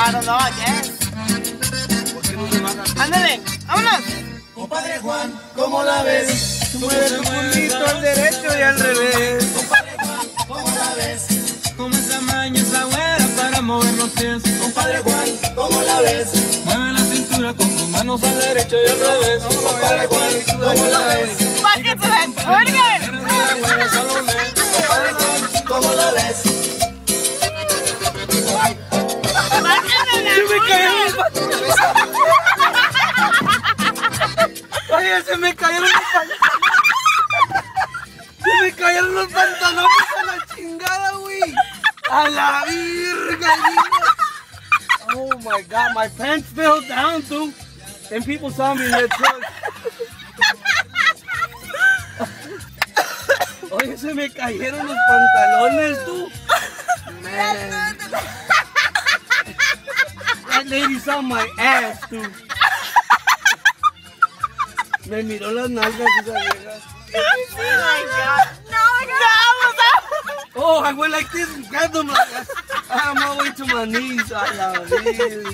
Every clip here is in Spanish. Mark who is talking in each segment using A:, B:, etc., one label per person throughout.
A: I don't know, I guess.
B: ¿Por qué no se baja?
A: Ándale, vámonos.
B: Compadre Juan, ¿cómo la ves? Tú mueves tu culito al derecho y al revés. Compadre Juan, ¿cómo la ves?
C: Como esa maña, esa güera para mover los pies.
B: Compadre Juan, ¿cómo la ves?
C: Mueve la cintura con tus manos al derecho y al revés.
B: Compadre Juan, ¿cómo la ves?
A: Fuck it to that organ.
B: Compadre Juan, ¿cómo la ves? Se me cayeron los pantalones. Oye, se me cayeron los pantalones. Se me cayeron los pantalones a la chingada, güey. A la virga, güey. Oh my God, my pants fell down, dude. And people saw me in their truck. Oye, se me cayeron los pantalones, tú. Man. That lady saw my ass, dude. Me miró las nalgas esa vieja.
A: Oh my God. No,
B: Oh, I went like this and grabbed them like that. I'm all the way to my knees. A la virga.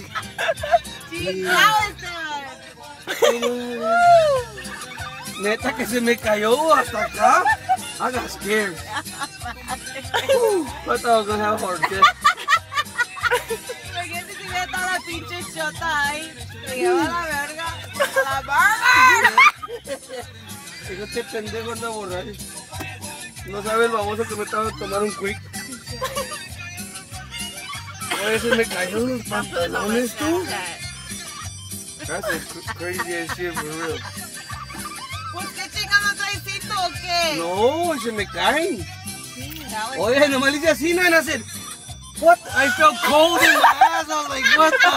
B: Neta que se me cayó hasta acá. I got scared. I thought I was gonna have a heart attack.
A: Imagínate si hubiera estado la pinche chota ahí. Se lleva la verga. La verga.
B: Digo, este pendejo anda borracho. No sabe el baboso que me estaba tomando un quick. Oye, se me cayeron los pantalones, tú. That's a crazy ass shit for real.
A: ¿Por qué chingas no traes cito o qué?
B: No, se me caen.
A: Chinga, güey.
B: Oye, nomás le hice así, no, and I said, what? I felt cold in my ass. I was like, what the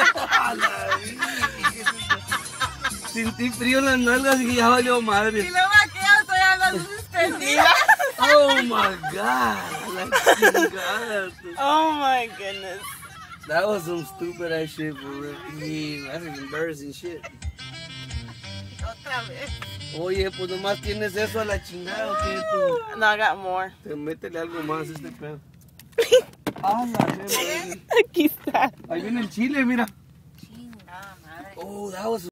B: hell? Sentí frío en las nalgas y ya valió madre.
A: Y luego aquellas todavía las luces prendidas.
B: Oh my God. La chingada.
A: Oh my goodness.
B: That was some stupid ass shit for real. Yeah, that's embarrassing shit.
A: Otra vez.
B: Oye, pues nomás tienes eso a la chingada, ¿o qué tú?
A: No, I got more.
B: Te métele algo más a este pedo. Ah, la verga.
A: Aquí está.
B: Ahí viene el chile, mira.
A: Chingada madre.
B: Oh, that was